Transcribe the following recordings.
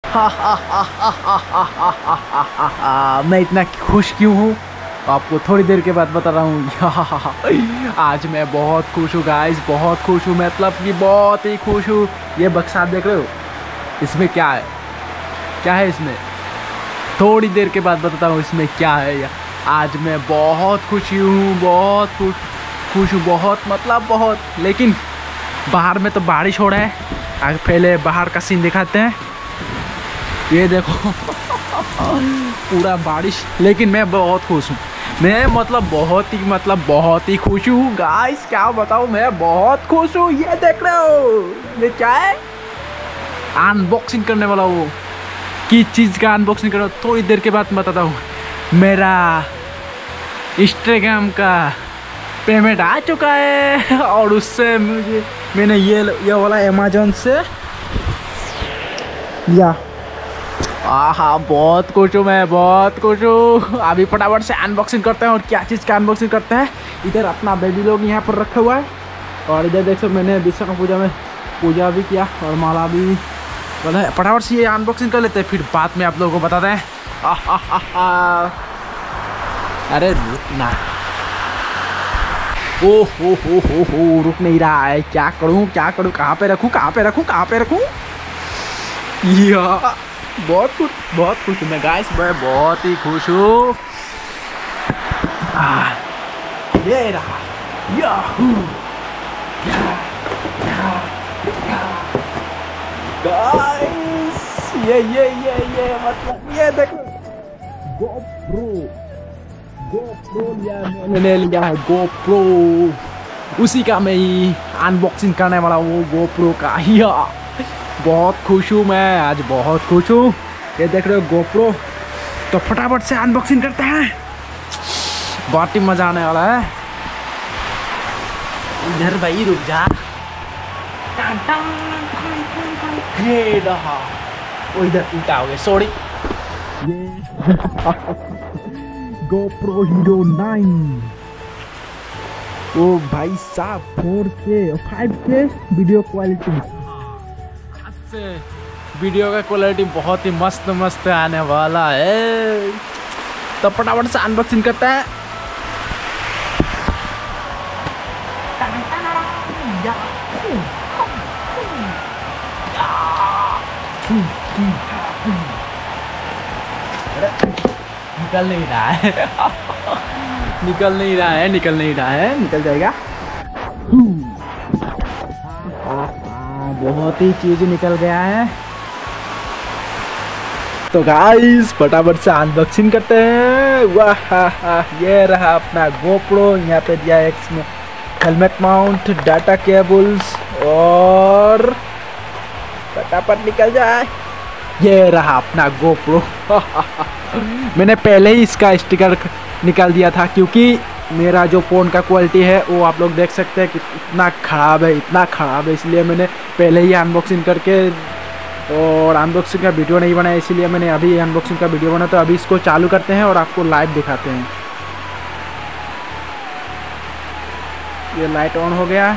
मैं इतना खुश क्यों हूँ आपको थोड़ी देर के बाद बता रहा हूँ। आज मैं बहुत खुश हूँ गाइस, बहुत खुश हूँ, मतलब कि बहुत ही खुश हूँ। ये बक्सा देख रहे हो, इसमें क्या है, क्या है इसमें, थोड़ी देर के बाद बताता हूँ इसमें क्या है। यार आज मैं बहुत खुशी हूँ, बहुत खुश हूँ, बहुत मतलब बहुत। लेकिन बाहर में तो बारिश हो रहा है। आगे पहले बाहर का सीन दिखाते हैं। ये देखो पूरा बारिश, लेकिन मैं बहुत खुश हूँ। मैं मतलब बहुत ही खुश हूँ गाइस, क्या बताऊँ, मैं बहुत खुश हूँ। ये देख रहे हो, ये क्या है, अनबॉक्सिंग करने वाला हूँ। किस चीज़ का अनबॉक्सिंग कर रहा हूँ थोड़ी देर के बाद बताता हूँ। मेरा इंस्टाग्राम का पेमेंट आ चुका है और उससे मैंने ये वाला अमेज़न से लिया। आहा बहुत खुश हूँ, मैं बहुत खुश हूँ। अभी फटाफट से अनबॉक्सिंग करते हैं। और क्या चीज़ का अनबॉक्सिंग करते हैं, इधर अपना बेबी लोग यहाँ पर रखा हुआ है और इधर देख सकते मैंने विश्वकर्मा पूजा में पूजा भी किया और माला भी। फटाफट से ये अनबॉक्सिंग कर लेते हैं, फिर बाद में आप लोगों को बताते हैं। अरे रुकना, ओ हो रुक नहीं रहा है। क्या करूं, कहाँ पे रखूं। या बहुत खुश हूँ मैं गाइस, मैं बहुत ही खुश हूँ। ये रहा, गाइस ये मतलब ये देखो, GoPro मैंने लिया है। GoPro उसी का मैं ही अनबॉक्सिंग करने वाला हूँ, GoPro का। बहुत खुश हूँ मैं आज, बहुत खुश हूँ। ये देख रहे हो GoPro, तो फटाफट से अनबॉक्सिंग करते हैं, बहुत ही मजा आने वाला है। इधर भाई रुक जा, ये रहा, वो इधर उल्टा हो गया, सॉरी। ये GoPro Hero 9, ओ भाई साहब 4K 5K वीडियो क्वालिटी से वीडियो का क्वालिटी बहुत ही मस्त आने वाला है। तो फटाफट से अनबॉक्सिंग करते हैं। निकल नहीं रहा है निकल जाएगा। बहुत ही चीज निकल गया है। तो गाइस फटाफट से अनबॉक्सिंग करते हैं। वाह, ये रहा अपना GoPro। यहाँ पे दिया है इसमें हेलमेट माउंट, डाटा केबल्स, और फटाफट निकल जाए। ये रहा अपना GoPro। मैंने पहले ही इसका स्टिकर निकाल दिया था, क्योंकि मेरा जो फ़ोन का क्वालिटी है वो आप लोग देख सकते हैं कि इतना ख़राब है, इसलिए मैंने पहले ही अनबॉक्सिंग करके और अनबॉक्सिंग का वीडियो नहीं बनाया, इसीलिए मैंने अभी अनबॉक्सिंग का वीडियो बना। तो अभी इसको चालू करते हैं और आपको लाइव दिखाते हैं। ये लाइट ऑन हो गया।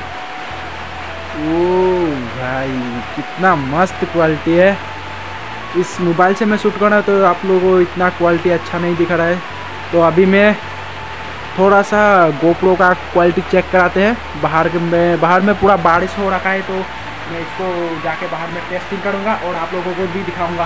ओ भाई कितना मस्त क्वालिटी है। इस मोबाइल से मैं शूट कर रहा हूँ तो आप लोगों को इतना क्वालिटी अच्छा नहीं दिख रहा है। तो अभी मैं थोड़ा सा GoPro का क्वालिटी चेक कराते हैं। बाहर में पूरा बारिश हो रखा है, तो मैं इसको जाके बाहर में टेस्टिंग करूँगा और आप लोगों को भी दिखाऊँगा।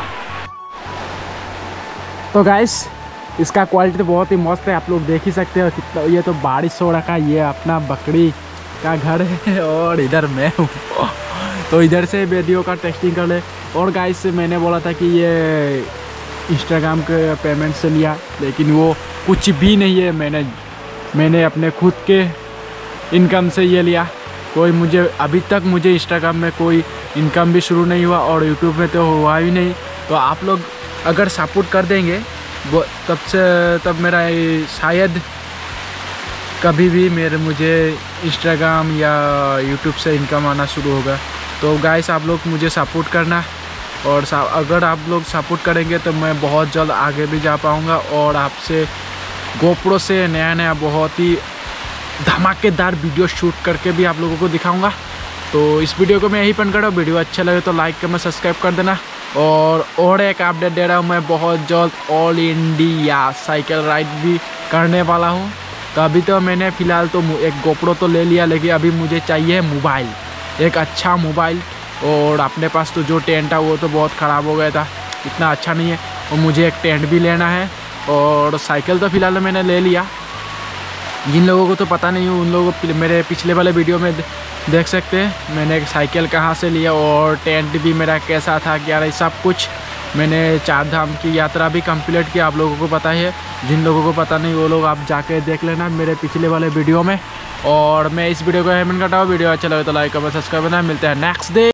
तो गाइस इसका क्वालिटी तो बहुत ही मस्त है, आप लोग देख ही सकते हो कितना। ये तो बारिश हो रखा है, ये अपना बकरी का घर है और इधर मैं हूँ। तो इधर से वीडियो का टेस्टिंग कर ले। और गाइस मैंने बोला था कि ये इंस्टाग्राम के पेमेंट से लिया, लेकिन वो कुछ भी नहीं है। मैंने अपने खुद के इनकम से ये लिया। कोई अभी तक मुझे इंस्टाग्राम में कोई इनकम भी शुरू नहीं हुआ और यूट्यूब में तो हुआ ही नहीं। तो आप लोग अगर सपोर्ट कर देंगे वो तब मेरा शायद कभी भी मुझे इंस्टाग्राम या यूट्यूब से इनकम आना शुरू होगा। तो गाइस आप लोग मुझे सपोर्ट करना, और अगर आप लोग सपोर्ट करेंगे तो मैं बहुत जल्द आगे भी जा पाऊँगा और आपसे GoPro से नया बहुत ही धमाकेदार वीडियो शूट करके भी आप लोगों को दिखाऊंगा। तो इस वीडियो को मैं यहीं पेंड कर रहा हूँ। वीडियो अच्छा लगे तो लाइक करना, सब्सक्राइब कर देना। और एक अपडेट दे रहा हूँ मैं, बहुत जल्द ऑल इंडिया साइकिल राइड भी करने वाला हूँ। तो अभी तो मैंने फ़िलहाल तो एक गोप्रो तो ले लिया, लेकिन अभी मुझे चाहिए मोबाइल, एक अच्छा मोबाइल। और अपने पास तो जो टेंट था वो तो बहुत ख़राब हो गया था, इतना अच्छा नहीं है, और मुझे एक टेंट भी लेना है। और साइकिल तो फ़िलहाल मैंने ले लिया। जिन लोगों को तो पता नहीं हो उन लोगों को मेरे पिछले वाले वीडियो में देख सकते हैं मैंने एक साइकिल कहाँ से लिया, और टेंट भी मेरा कैसा था, क्या रही, सब कुछ मैंने 4 धाम की यात्रा भी कंप्लीट किया। आप लोगों को पता ही है, जिन लोगों को पता नहीं वो लोग आप जाके देख लेना मेरे पिछले वाले वीडियो में। और मैं इस वीडियो को हेमन करता हूँ। वीडियो अच्छा लगे तो लाइक कमेंट सब्सक्राइब करना। मिलते हैं नेक्स्ट डे।